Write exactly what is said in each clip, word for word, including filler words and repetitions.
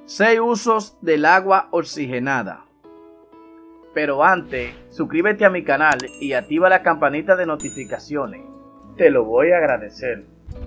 seis usos del agua oxigenada. Pero antes, suscríbete a mi canal y activa la campanita de notificaciones. Te lo voy a agradecer.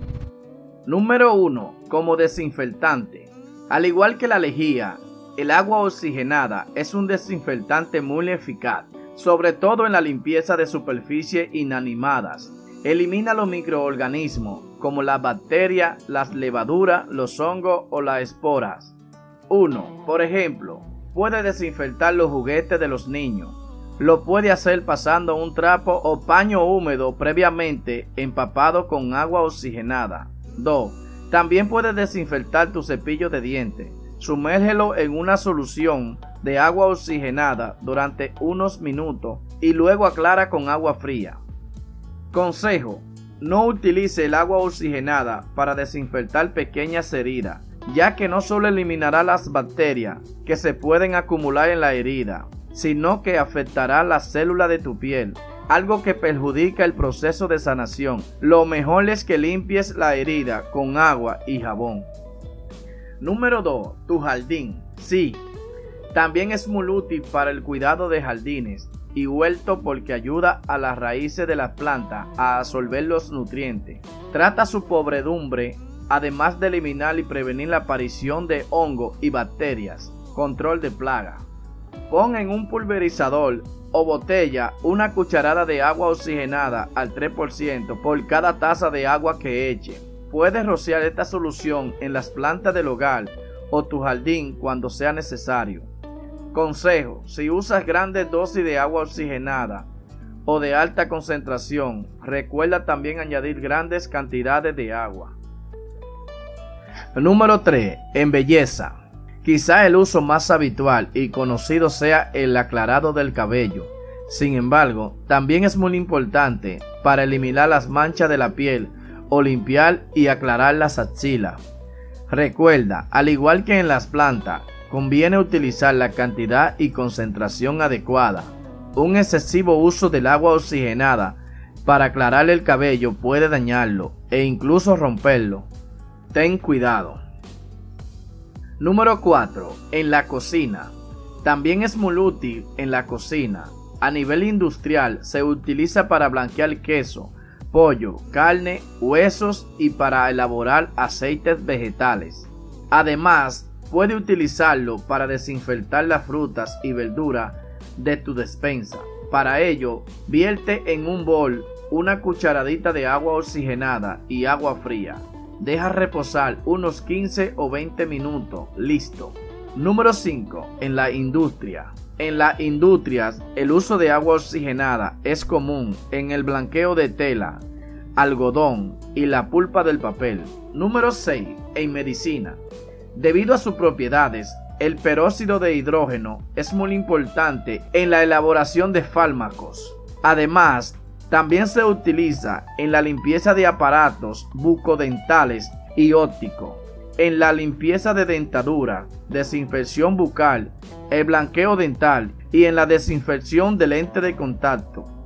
Número uno. Como desinfectante. Al igual que la lejía, el agua oxigenada es un desinfectante muy eficaz, sobre todo en la limpieza de superficies inanimadas. Elimina los microorganismos como las bacterias, las levaduras, los hongos o las esporas. uno. Por ejemplo, puede desinfectar los juguetes de los niños. Lo puede hacer pasando un trapo o paño húmedo previamente empapado con agua oxigenada. dos. También puede desinfectar tu cepillo de dientes. Sumérgelo en una solución de agua oxigenada durante unos minutos y luego aclara con agua fría. Consejo: no utilice el agua oxigenada para desinfectar pequeñas heridas, ya que no solo eliminará las bacterias que se pueden acumular en la herida, sino que afectará las células de tu piel, algo que perjudica el proceso de sanación. Lo mejor es que limpies la herida con agua y jabón. Número dos. Tu jardín. Sí, también es muy útil para el cuidado de jardines y huertos porque ayuda a las raíces de las plantas a absorber los nutrientes. Trata su podredumbre, además de eliminar y prevenir la aparición de hongos y bacterias. Control de plaga. Pon en un pulverizador o botella una cucharada de agua oxigenada al tres por ciento por cada taza de agua que eche. Puedes rociar esta solución en las plantas del hogar o tu jardín cuando sea necesario. Consejo: si usas grandes dosis de agua oxigenada o de alta concentración, recuerda también añadir grandes cantidades de agua. Número tres. En belleza. Quizá el uso más habitual y conocido sea el aclarado del cabello. Sin embargo, también es muy importante para eliminar las manchas de la piel o limpiar y aclarar las axilas. Recuerda, al igual que en las plantas, conviene utilizar la cantidad y concentración adecuada. Un excesivo uso del agua oxigenada para aclarar el cabello puede dañarlo e incluso romperlo. Ten cuidado. Número cuatro. En la cocina. También es muy útil en la cocina. A nivel industrial se utiliza para blanquear queso, pollo, carne, huesos y para elaborar aceites vegetales. Además, puede utilizarlo para desinfectar las frutas y verduras de tu despensa. Para ello, vierte en un bol una cucharadita de agua oxigenada y agua fría. Deja reposar unos quince o veinte minutos. Listo. Número cinco. En la industria. En las industrias, el uso de agua oxigenada es común en el blanqueo de tela, algodón y la pulpa del papel. Número seis. En medicina. Debido a sus propiedades, el peróxido de hidrógeno es muy importante en la elaboración de fármacos. Además, también se utiliza en la limpieza de aparatos bucodentales y ópticos, en la limpieza de dentadura, desinfección bucal, el blanqueo dental y en la desinfección de lentes de contacto.